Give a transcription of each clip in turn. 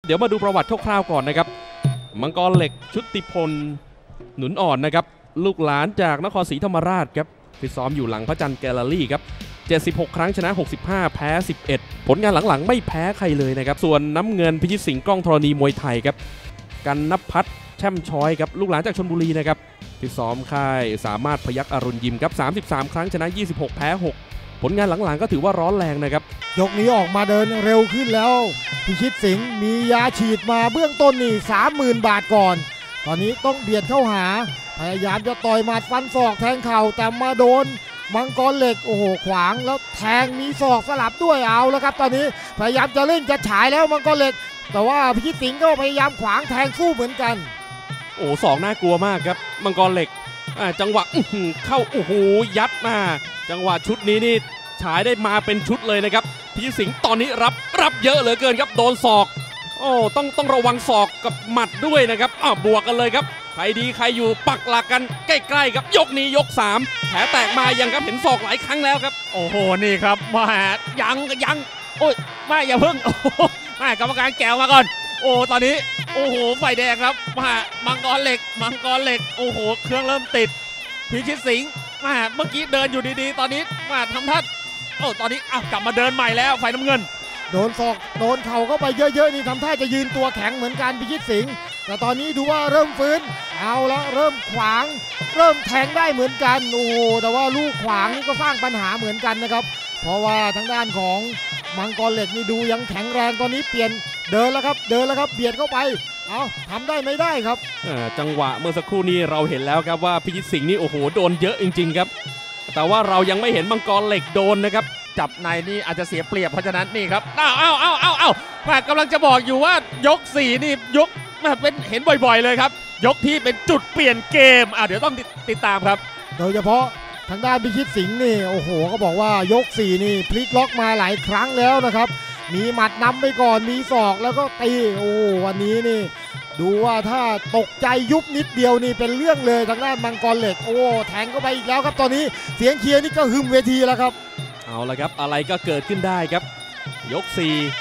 เดี๋ยวมาดูประวัติคร่าวๆก่อนนะครับมังกรเหล็กชุติพลหนุนอ่อนนะครับลูกหลานจากนครศรีธรรมราชครับฟิตซ้อมอยู่หลังพระจันทร์แกลเลอรี่ครับ76 ครั้งชนะ65แพ้11ผลงานหลังๆไม่แพ้ใครเลยนะครับส่วนน้ำเงินพิชิตสิงห์กล้องธรณีมวยไทยครับกันนภัทรแช่มช้อยครับลูกหลานจากชลบุรีนะครับฟิตซ้อมค่ายสามารถพยัคฆ์อรุณยิมครับ33 ครั้งชนะ26แพ้6ผลงานหลังๆก็ถือว่าร้อนแรงนะครับยกนี้ออกมาเดินเร็วขึ้นแล้วพิชิตสิงห์มียาฉีดมาเบื้องต้นนี่ 30,000 บาทก่อนตอนนี้ต้องเบียดเข้าหาพยายามจะต่อยหมัดฟันศอกแทงเข่าแต่มาโดนมังกรเหล็กโอ้โหขวางแล้วแทงมีศอกสลับด้วยเอาแล้วครับตอนนี้พยายามจะเล่นจะฉายแล้วมังกรเหล็กแต่ว่าพิชิตสิงห์ก็พยายามขวางแทงสู้เหมือนกันโอ้สองน่ากลัวมากครับมังกรเหล็กจังหวะเข้าโอ้โหยัดมาจังหวะชุดนี้นี่ฉายได้มาเป็นชุดเลยนะครับพิชิตสิงห์ตอนนี้รับเยอะเหลือเกินครับโดนศอกโอ้ต้องระวังศอกกับหมัดด้วยนะครับบวกกันเลยครับใครดีใครอยู่ปักหลักกันใกล้ๆครับยกนี้ยก3แผลแตกมายังครับเห็นศอกหลายครั้งแล้วครับโอ้โหนี่ครับมายังโอ้ยไม่อย่าเพิ่งมากรรมการแก้วมาก่อนโอ้ตอนนี้โอ้โหไฟแดงครับมามังกรเหล็กโอ้โหเครื่องเริ่มติดพิชิตสิงห์มาเมื่อกี้เดินอยู่ดีๆตอนนี้มาทำท่าตอนนี้กลับมาเดินใหม่แล้วไฟน้ำเงินโดนศอกโดนเข่าเข้าไปเยอะๆนี่ทำท่าจะยืนตัวแข็งเหมือนกันพิชิตสิงห์แต่ตอนนี้ดูว่าเริ่มฟื้นเอาละเริ่มขวางเริ่มแทงได้เหมือนกันโอ้โหแต่ว่าลูกขวางนี่ก็สร้างปัญหาเหมือนกันนะครับเพราะว่าทางด้านของมังกรเหล็กนี่ดูยังแข็งแรงตอนนี้เปลี่ยนเดินแล้วครับเบียดเข้าไปเอาทำได้ไม่ได้ครับจังหวะเมื่อสักครู่นี้เราเห็นแล้วครับว่าพิชิตสิงห์นี่โอ้โหโดนเยอะจริงๆครับแต่ว่าเรายังไม่เห็นมังกรเหล็กโดนนะครับจับในนี่อาจจะเสียเปรียบเพราะฉะนั้นนี่ครับเอามากำลังจะบอกอยู่ว่ายก4นี่ยกมาเป็นเห็นบ่อยๆเลยครับยกที่เป็นจุดเปลี่ยนเกมเดี๋ยวต้องติดตามครับโดยเฉพาะทางด้านพิชิตสิงห์นี่โอ้โหก็บอกว่ายก4นี่พลิกล็อกมาหลายครั้งแล้วนะครับมีหมัดนำไปก่อนมีศอกแล้วก็ตีโอ้วันนี้นี่ดูว่าถ้าตกใจยุบนิดเดียวนี่เป็นเรื่องเลยทางด้านมังกรเหล็กโอ้แทงเข้าไปอีกแล้วครับตอนนี้เสียงเชียร์นี่ก็หึมเวทีแล้วครับเอาละครับอะไรก็เกิดขึ้นได้ครับยก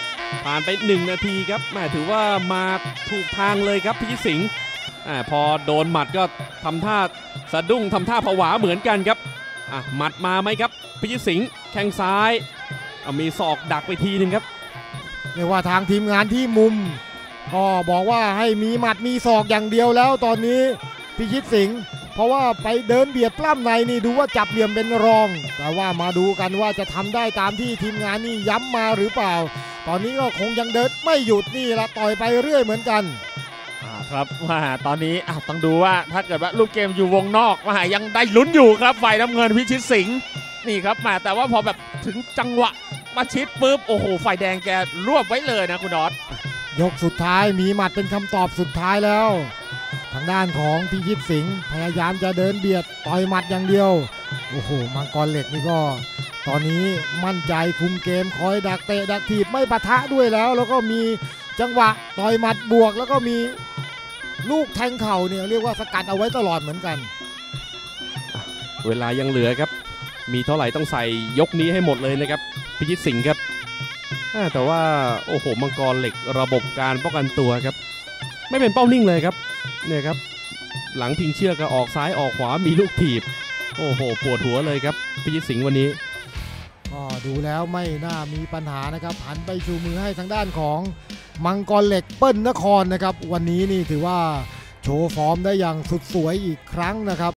4ผ่านไป1นาทีครับแม่ถือว่ามาถูกทางเลยครับพิชิตสิงห์พอโดนหมัดก็ทำท่าสะดุ้งทำท่าผวาเหมือนกันครับหมัดมาไหมครับพิชิตสิงห์แข้งซ้ายมีศอกดักไปทีนึงครับเรียกว่าทางทีมงานที่มุมก็บอกว่าให้มีหมัดมีศอกอย่างเดียวแล้วตอนนี้พิชิตสิงห์เพราะว่าไปเดินเบียดปล้ำในนี่ดูว่าจับเหลี่ยมเป็นรองแต่ว่ามาดูกันว่าจะทำได้ตามที่ทีมงานนี่ย้ำมาหรือเปล่าตอนนี้ก็คงยังเดินไม่หยุดนี่ละต่อยไปเรื่อยเหมือนกันครับว่าตอนนี้ต้องดูว่าถ้าเกิดว่าลูกเกมอยู่วงนอกว่ายังได้ลุ้นอยู่ครับฝ่ายน้ำเงินพิชิตสิงห์นี่ครับมาแต่ว่าพอแบบถึงจังหวะมาชิดปุ๊บโอ้โหฝ่ายแดงแกรวบไว้เลยนะคุณดอสยกสุดท้ายมีหมัดเป็นคำตอบสุดท้ายแล้วทางด้านของพิชิตสิงห์พยายามจะเดินเบียดต่อยหมัดอย่างเดียวโอ้โหมังกรเหล็กนี่ก็ตอนนี้มั่นใจคุมเกมคอยดักเตะดักถีบไม่ปะทะด้วยแล้วก็มีจังหวะต่อยหมัดบวกแล้วก็มีลูกแทงเข่าเนี่ยเรียกว่าสกัดเอาไว้ตลอดเหมือนกันเวลายังเหลือครับมีเท่าไหร่ต้องใส่ยกนี้ให้หมดเลยนะครับพิชิตสิงห์ครับแต่ว่าโอ้โหมังกรเหล็กระบบการป้องกันตัวครับไม่เป็นเป้านิ่งเลยครับเนี่ยครับหลังพิงเชือกก็ออกซ้ายออกขวามีลูกถีบโอ้โหปวดหัวเลยครับพิชิตสิงห์วันนี้ก็ดูแล้วไม่น่ามีปัญหานะครับหันไปชูมือให้ทางด้านของมังกรเหล็กเปิ้ลนครนะครับวันนี้นี่ถือว่าโชว์ฟอร์มได้อย่างสุดสวยอีกครั้งนะครับ